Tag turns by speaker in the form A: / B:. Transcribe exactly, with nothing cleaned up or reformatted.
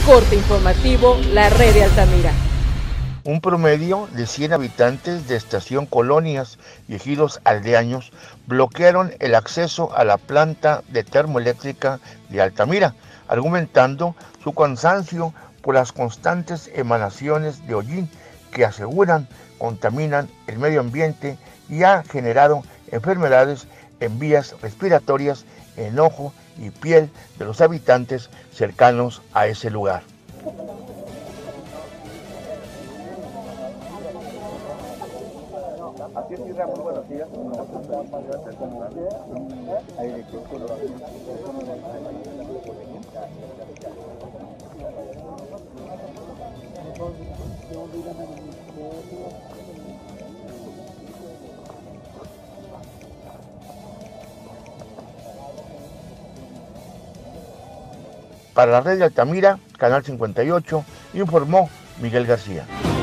A: Corte informativo, la red de Altamira.
B: Un promedio de cien habitantes de Estación Colonias y ejidos aldeaños bloquearon el acceso a la planta de termoeléctrica de Altamira, argumentando su cansancio por las constantes emanaciones de hollín que aseguran contaminan el medio ambiente y ha generado enfermedades en vías respiratorias, en ojo y piel de los habitantes cercanos a ese lugar.
C: Así es, Isra, muy buenos días.
B: Para la red de Altamira, Canal cincuenta y ocho, informó Miguel García.